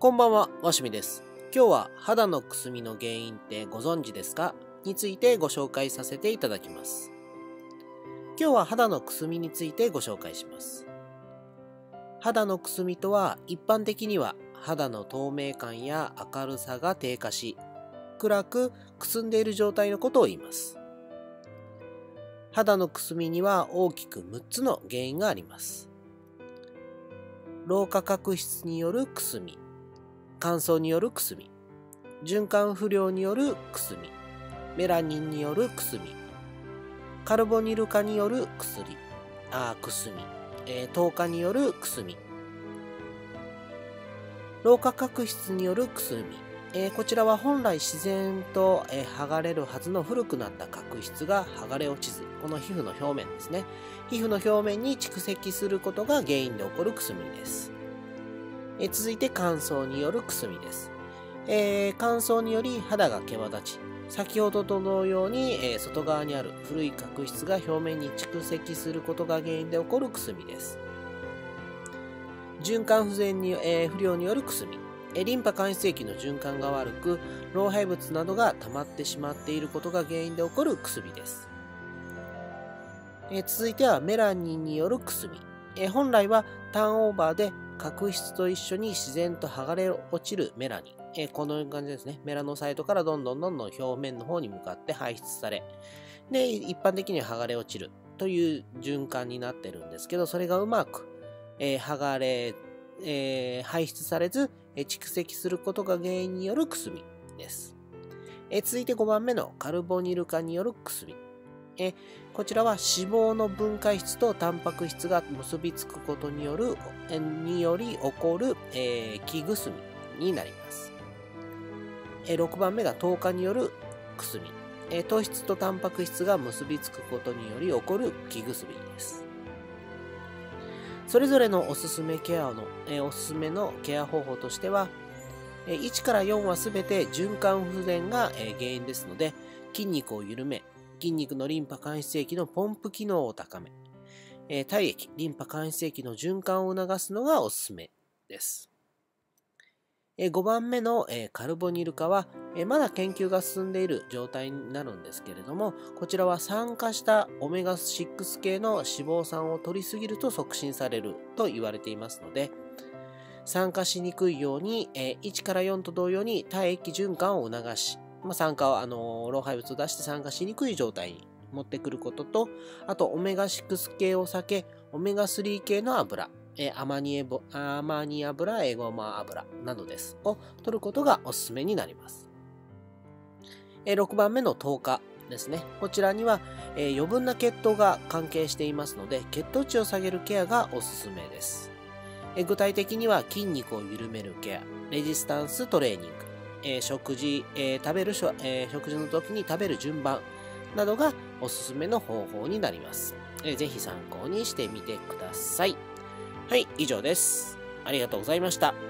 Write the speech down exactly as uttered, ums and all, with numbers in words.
こんばんは、わしみです。今日は肌のくすみの原因ってご存知ですかについてご紹介させていただきます。今日は肌のくすみについてご紹介します。肌のくすみとは一般的には肌の透明感や明るさが低下し、暗くくすんでいる状態のことを言います。肌のくすみには大きくむっつの原因があります。老化角質によるくすみ、乾燥によるくすみ、循環不良によるくすみ、メラニンによるくすみ、カルボニル化による薬、あくすみ、えー、糖化によるくすみ、老化角質によるくすみ、えー、こちらは本来自然と、えー、剥がれるはずの古くなった角質が剥がれ落ちず、この皮膚の表面ですね。皮膚の表面に蓄積することが原因で起こるくすみです。えー、続いて乾燥によるくすみです。えー、乾燥により肌が毛羽立ち、先ほどと同様に、えー、外側にある古い角質が表面に蓄積することが原因で起こるくすみです。循環不全に、えー、不良によるくすみ、えー、リンパ管質液の循環が悪く、老廃物などが溜まってしまっていることが原因で起こるくすみです。えー、続いてはメラニンによるくすみ、えー、本来はターンオーバーで角質と一緒に自然と剥がれ落ちるメラニン、えー、このような感じですね。メラノサイトからどんどんどんどん表面の方に向かって排出され、で一般的には剥がれ落ちるという循環になってるんですけど、それがうまく、えー、剥がれ、えー、排出されず、えー、蓄積することが原因によるくすみです。えー、続いてごばんめのカルボニル化によるくすみ。えこちらは脂肪の分解質とタンパク質が結びつくことによるえにより起こる、えー、木くすみになります。えろくばんめが糖化によるくすみ。え糖質とタンパク質が結びつくことにより起こる木くすみです。それぞれのおすすめケアの、えおすすめのケア方法としては、えいちからよんはすべて循環不全が、え原因ですので、筋肉を緩め、筋肉のリンパ管質液のポンプ機能を高め、えー、体液、リンパ管質液の循環を促すのがおすすめです。えー、ごばんめの、えー、カルボニル化は、えー、まだ研究が進んでいる状態になるんですけれども、こちらは酸化したオメガろく系の脂肪酸を取りすぎると促進されると言われていますので、酸化しにくいように、えー、いちからよんと同様に体液循環を促し、まあ、酸化を、あのー、老廃物を出して酸化しにくい状態に持ってくることと、あとオメガろく系を避け、オメガさん系の油、えー、アマニエボアマニ油、エゴマ油などです。を取ることがおすすめになります。えー、ろくばんめの糖化ですね。こちらには、えー、余分な血糖が関係していますので、血糖値を下げるケアがおすすめです。えー、具体的には筋肉を緩めるケア、レジスタンストレーニング、えー、食事、えー、食べる、えー、食事の時に食べる順番などがおすすめの方法になります。えー、ぜひ参考にしてみてください。はい、以上です。ありがとうございました。